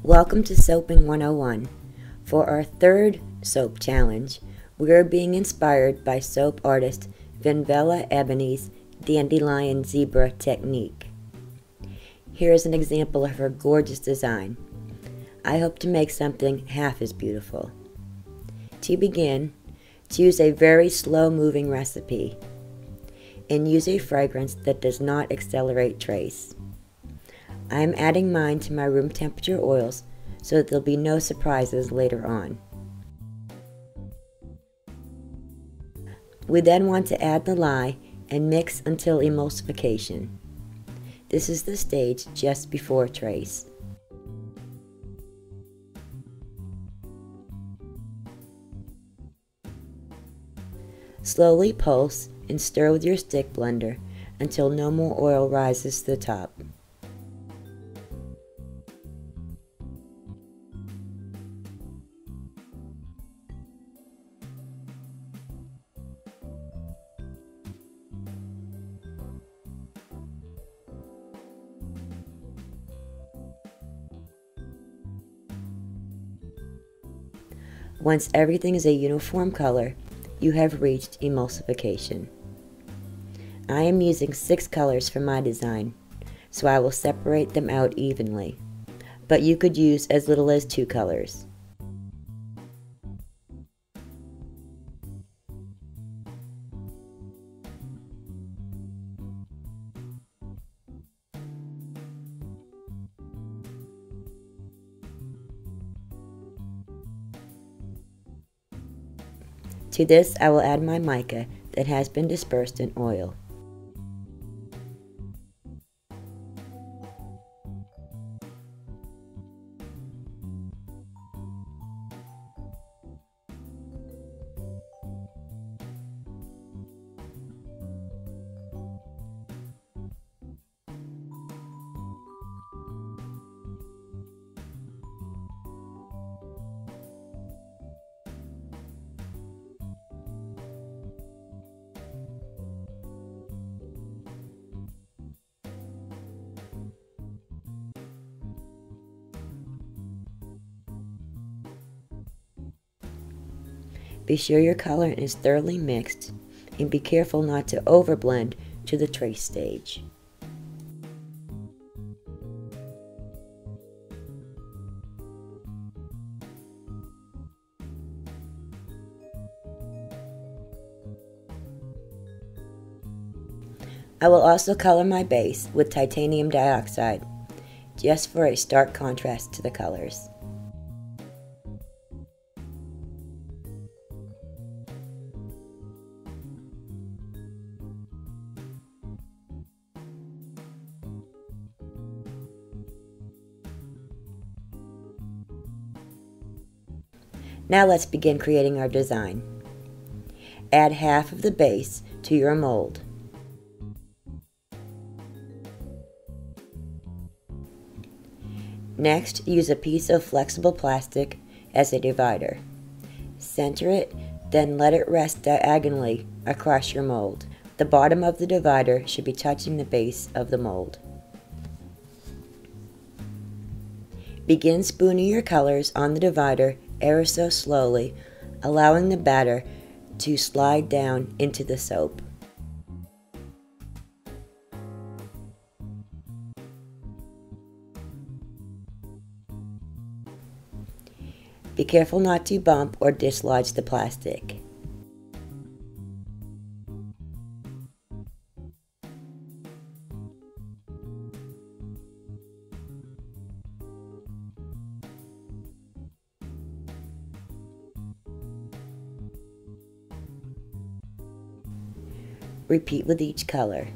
Welcome to Soaping 101. For our third soap challenge, we are being inspired by soap artist Vinvela Ebony's dandelion zebra technique. Here is an example of her gorgeous design. I hope to make something half as beautiful. To begin, choose a very slow-moving recipe and use a fragrance that does not accelerate trace. I am adding mine to my room temperature oils so that there'll be no surprises later on. We then want to add the lye and mix until emulsification. This is the stage just before trace. Slowly pulse and stir with your stick blender until no more oil rises to the top. Once everything is a uniform color, you have reached emulsification. I am using 6 colors for my design, so I will separate them out evenly, but you could use as little as 2 colors. To this, I will add my mica that has been dispersed in oil. Be sure your colorant is thoroughly mixed and be careful not to overblend to the trace stage. I will also color my base with titanium dioxide, just for a stark contrast to the colors. Now let's begin creating our design. Add half of the base to your mold. Next, use a piece of flexible plastic as a divider. Center it, then let it rest diagonally across your mold. The bottom of the divider should be touching the base of the mold. Begin spooning your colors on the divider ever so slowly, allowing the batter to slide down into the soap. Be careful not to bump or dislodge the plastic. Repeat with each color.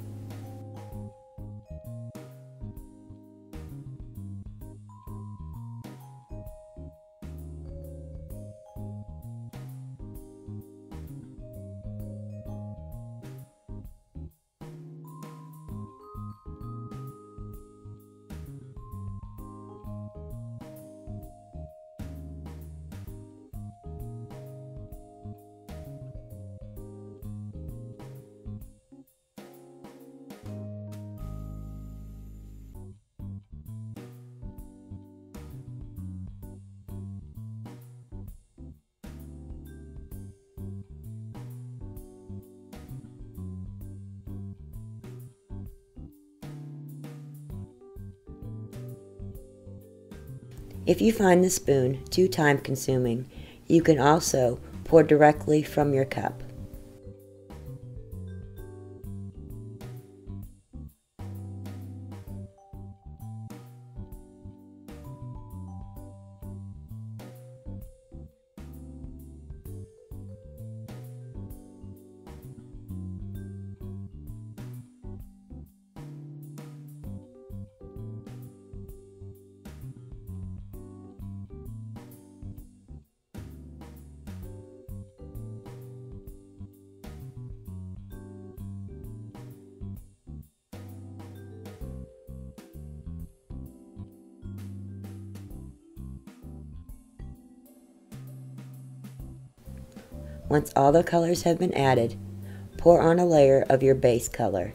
If you find the spoon too time-consuming, you can also pour directly from your cup. Once all the colors have been added, pour on a layer of your base color.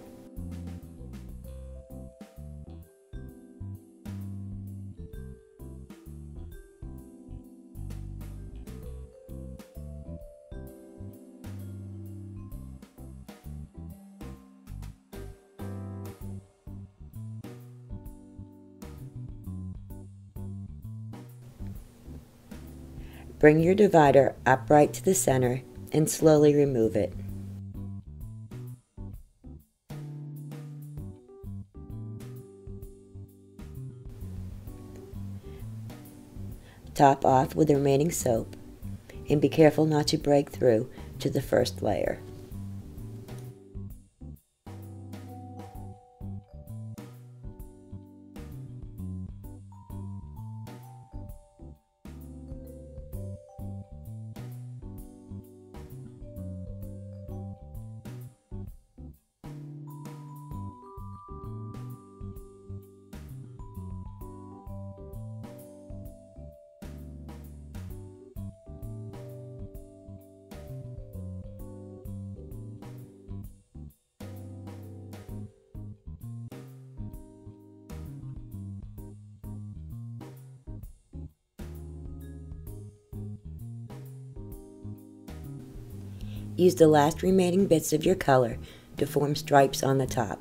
Bring your divider upright to the center and slowly remove it. Top off with the remaining soap and be careful not to break through to the first layer. Use the last remaining bits of your color to form stripes on the top.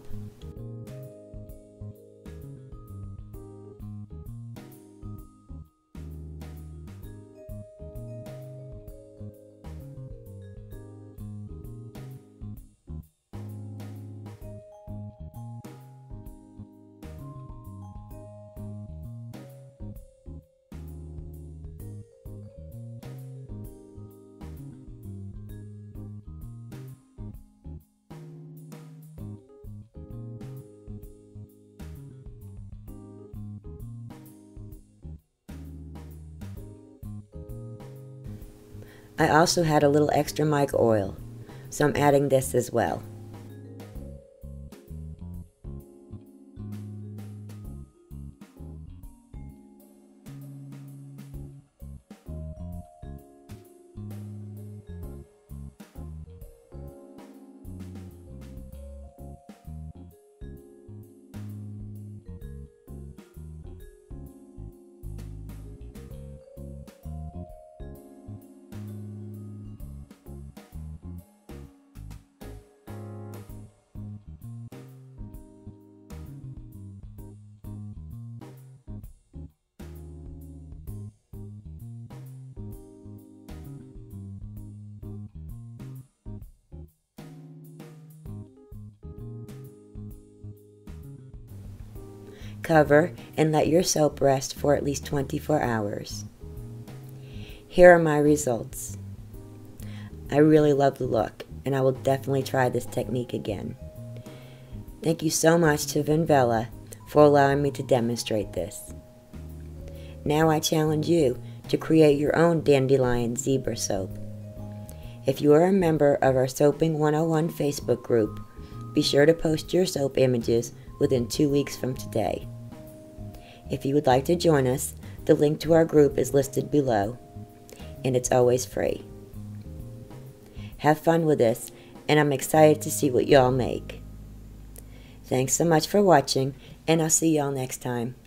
I also had a little extra mica oil, so I'm adding this as well. Cover and let your soap rest for at least 24 hours. Here are my results. I really love the look, and I will definitely try this technique again. Thank you so much to Vinvela for allowing me to demonstrate this. Now I challenge you to create your own dandelion zebra soap. If you are a member of our Soaping 101 Facebook group, be sure to post your soap images within 2 weeks from today. If you would like to join us, the link to our group is listed below, and it's always free. Have fun with this, and I'm excited to see what y'all make. Thanks so much for watching, and I'll see y'all next time.